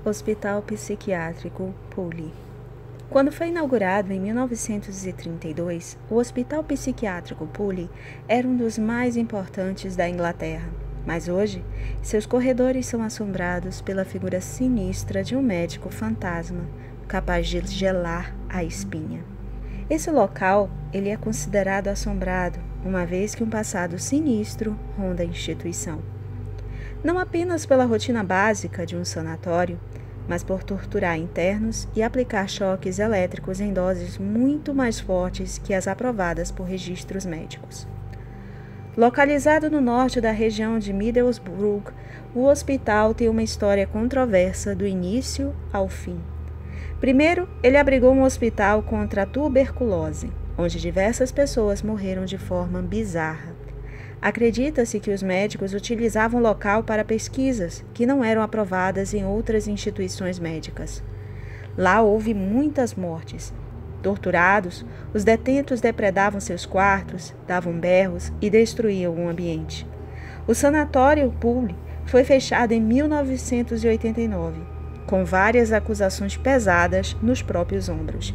Hospital Psiquiátrico Pully. Quando foi inaugurado em 1932, o Hospital Psiquiátrico Pully era um dos mais importantes da Inglaterra, mas hoje seus corredores são assombrados pela figura sinistra de um médico fantasma capaz de gelar a espinha. Esse local ele é considerado assombrado, uma vez que um passado sinistro ronda a instituição. Não apenas pela rotina básica de um sanatório, mas por torturar internos e aplicar choques elétricos em doses muito mais fortes que as aprovadas por registros médicos. Localizado no norte da região de Middlesbrough, o hospital tem uma história controversa do início ao fim. Primeiro, ele abrigou um hospital contra a tuberculose, onde diversas pessoas morreram de forma bizarra. Acredita-se que os médicos utilizavam o local para pesquisas que não eram aprovadas em outras instituições médicas. Lá houve muitas mortes. Torturados, os detentos depredavam seus quartos, davam berros e destruíam o ambiente. O sanatório Pully foi fechado em 1989, com várias acusações pesadas nos próprios ombros.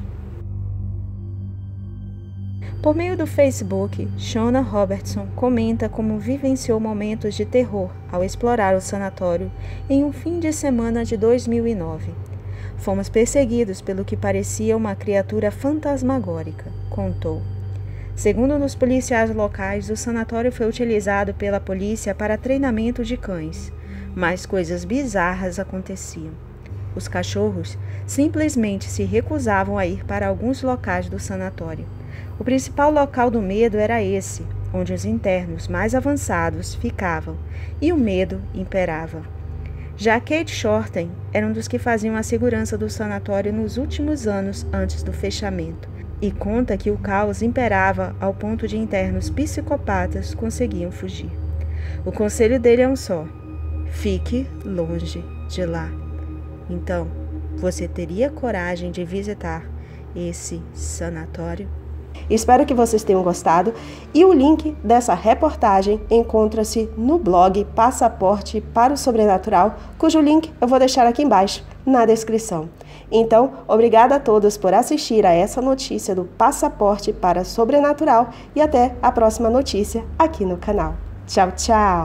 Por meio do Facebook, Shona Robertson comenta como vivenciou momentos de terror ao explorar o sanatório em um fim de semana de 2009. Fomos perseguidos pelo que parecia uma criatura fantasmagórica, contou. Segundo os policiais locais, o sanatório foi utilizado pela polícia para treinamento de cães, mas coisas bizarras aconteciam. Os cachorros simplesmente se recusavam a ir para alguns locais do sanatório. O principal local do medo era esse, onde os internos mais avançados ficavam, e o medo imperava. Já Kate Shorten era um dos que faziam a segurança do sanatório nos últimos anos antes do fechamento, e conta que o caos imperava ao ponto de internos psicopatas conseguiam fugir. O conselho dele é um só: fique longe de lá. Então, você teria coragem de visitar esse sanatório? Espero que vocês tenham gostado e o link dessa reportagem encontra-se no blog Passaporte para o Sobrenatural, cujo link eu vou deixar aqui embaixo na descrição. Então, obrigada a todos por assistir a essa notícia do Passaporte para o Sobrenatural e até a próxima notícia aqui no canal. Tchau, tchau!